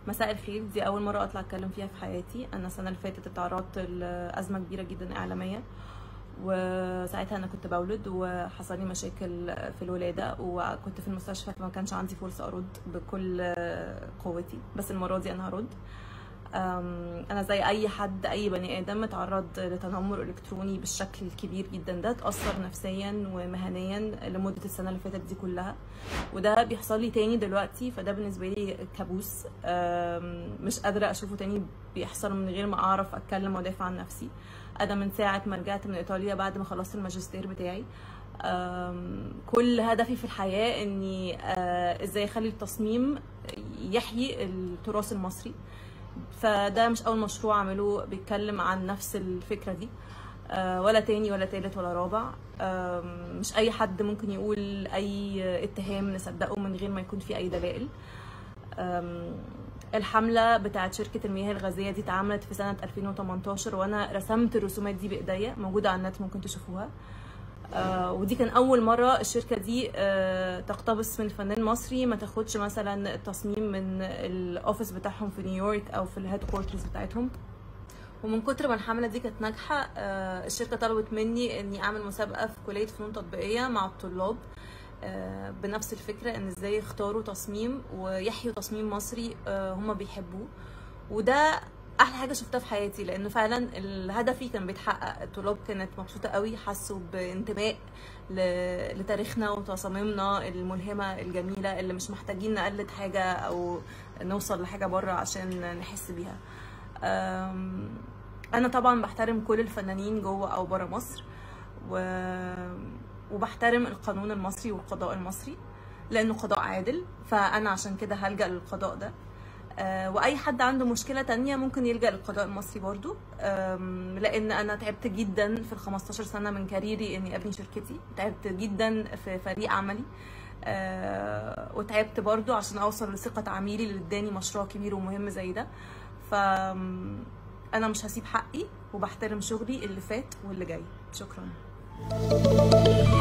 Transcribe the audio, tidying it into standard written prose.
مساء الخير. دي أول مرة أطلع أتكلم فيها في حياتي. أنا السنة اللي فاتت اتعرضت لأزمة كبيرة جدا إعلامية، وساعتها أنا كنت بولد وحصل لي مشاكل في الولادة وكنت في المستشفى، فما كانش عندي فرصة أرد بكل قوتي، بس المرة دي أنا هرد. أنا زي أي حد، أي بني آدم اتعرض لتنمر إلكتروني بالشكل الكبير جدا ده، اتأثر نفسيا ومهنيا لمدة السنة اللي فاتت دي كلها، وده بيحصل لي تاني دلوقتي. فده بالنسبة لي كابوس، مش قادرة أشوفه تاني بيحصل من غير ما أعرف أتكلم وأدافع عن نفسي. أنا من ساعة ما رجعت من إيطاليا بعد ما خلصت الماجستير بتاعي، كل هدفي في الحياة إني إزاي أخلي التصميم يحيي التراث المصري. فده مش أول مشروع أعمله بيتكلم عن نفس الفكرة دي، ولا تاني ولا تالت ولا رابع. مش أي حد ممكن يقول أي اتهام نصدقه من غير ما يكون في أي دلائل. الحملة بتاعت شركة المياه الغازية دي اتعملت في سنة 2018، وأنا رسمت الرسومات دي بإيديا، موجودة على النت ممكن تشوفوها. ودي كان أول مرة الشركة دي تقتبس من فنان مصري، ما تاخدش مثلا التصميم من الأوفيس بتاعهم في نيويورك أو في الهيد كوارترز بتاعتهم. ومن كتر ما الحملة دي كانت ناجحة، الشركة طلبت مني إني أعمل مسابقة في كلية فنون تطبيقية مع الطلاب بنفس الفكرة، إن إزاي يختاروا تصميم ويحيوا تصميم مصري هما بيحبوه. وده احلى حاجه شفتها في حياتي، لانه فعلا هدفي كان بيتحقق. الطلاب كانت مبسوطه قوي، حسوا بانتماء لتاريخنا وتصاميمنا الملهمه الجميله اللي مش محتاجين نقلد حاجه او نوصل لحاجه بره عشان نحس بيها. انا طبعا بحترم كل الفنانين جوه او بره مصر، وبحترم القانون المصري والقضاء المصري لانه قضاء عادل، فانا عشان كده هلجأ للقضاء ده. واي حد عنده مشكله تانية ممكن يلجأ للقضاء المصري برضو، لان انا تعبت جدا في ال15 سنه من كاريري اني ابني شركتي، تعبت جدا في فريق عملي، وتعبت برضو عشان اوصل لثقه عميلي اللي اداني مشروع كبير ومهم زي ده. فانا مش هسيب حقي، وبحترم شغلي اللي فات واللي جاي. شكرا.